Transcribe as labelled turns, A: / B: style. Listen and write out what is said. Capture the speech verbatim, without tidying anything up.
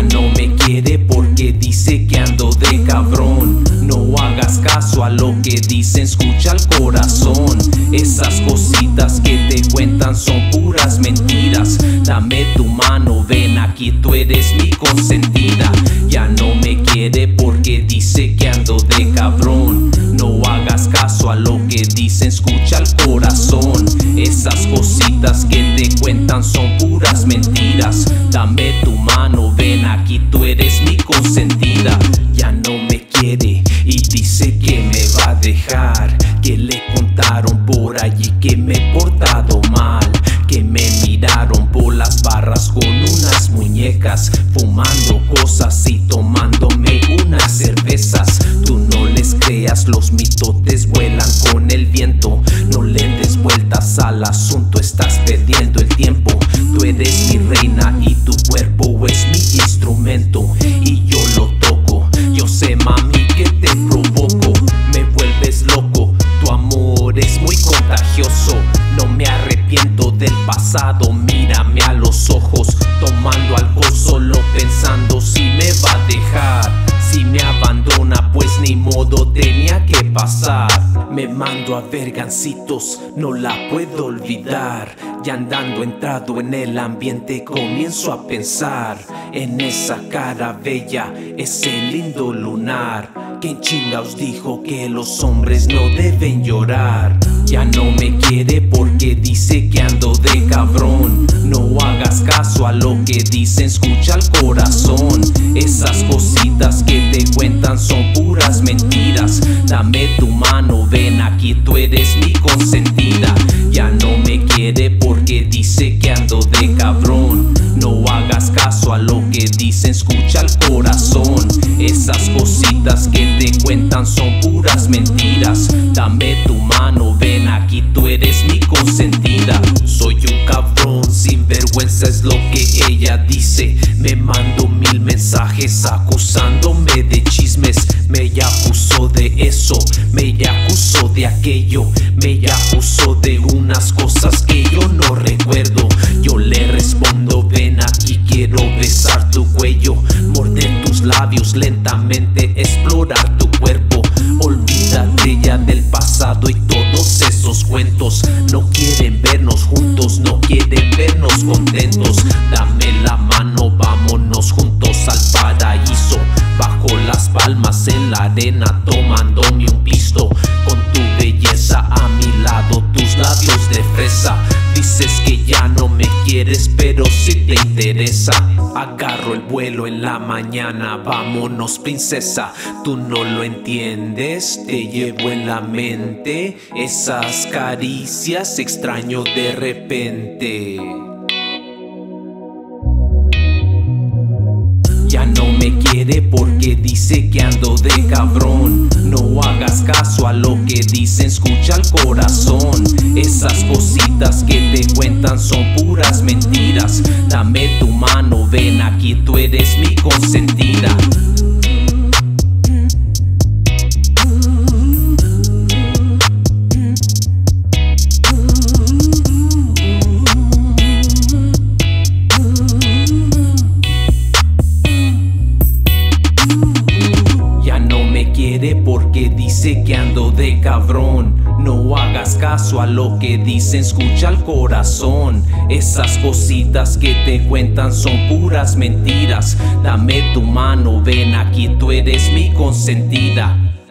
A: Ya no me quiere porque dice que ando de cabrón. No hagas caso a lo que dicen, escucha al corazón. Esas cositas que te cuentan son puras mentiras. Dame tu mano, ven aquí, tú eres mi consentida. Ya no me quiere porque dice que ando de cabrón. No hagas caso a lo que dicen, escucha al corazón. Esas cositas que te cuentan son puras mentiras. Dame tu mano, ven aquí, tú eres mi consentida. Ya no me quiere y dice que me va a dejar, que le contaron por allí que me he portado mal, que me miraron por las barras con unas muñecas, fumando cosas y tomándome unas cervezas. Tú no les creas, los mitotes vuelan con el viento. No le des vueltas al asunto, estás perdiendo el tiempo. Tú eres mi reina y tu cuerpo es mi instrumento, y yo lo toco. Yo sé, mami, que te provoco, me vuelves loco. Tu amor es muy contagioso, no me arrepiento del pasado. Mírame a los ojos, tomando algo, solo pensando si me va a dejar. Si me abandona, pues ni modo, tenía que pasar. Me mando a ver gancitos, no la puedo olvidar. Ya andando entrado en el ambiente, comienzo a pensar en esa cara bella, ese lindo lunar. ¿Quién chingaos dijo que los hombres no deben llorar? Ya no me quiere porque dice que ando de cabrón. No hagas caso a lo que dicen, escucha al corazón. Esas cositas que te cuentan son puras mentiras. Dame tu mano, ven aquí, tú eres mi consentida. Ya no me quiere porque dice que ando de cabrón. No hagas caso a lo que dicen, escucha al corazón. Esas cositas que te cuentan son puras mentiras. Dame tu mano, ven aquí, tú eres mi consentida. Soy un cabrón sin vergüenza, es lo que ella dice. Me mandó mil mensajes acusándome de chismes. Me acusó de eso, me acusó de aquello, me acusó de unas cosas que yo no recuerdo. Yo le respondo, ven aquí, quiero besar tu cuello, morder tus labios lentamente, explorar tu cuerpo. Olvídate ya del pasado y todos esos cuentos. No quieren vernos juntos, no quieren vernos contentos. Dame la mano, vámonos juntos al paraíso. Bajo las palmas en la arena, tomándome un pisto. Con tu belleza a mi lado, tus labios de fresa. Dices que ya no me quieres, pero si te interesa. Agarro el vuelo en la mañana, vámonos princesa. Tú no lo entiendes, te llevo en la mente. Esas caricias extraño de repente. Ya no me quiere porque dice que ando de cabrón. No hagas caso a lo que dicen, escucha al corazón. Esas cositas que te cuentan son puras mentiras. Dame tu mano, ven aquí, tú eres mi consentida. Porque dice que ando de cabrón. No hagas caso a lo que dicen, escucha al corazón. Esas cositas que te cuentan son puras mentiras. Dame tu mano, ven aquí, tú eres mi consentida.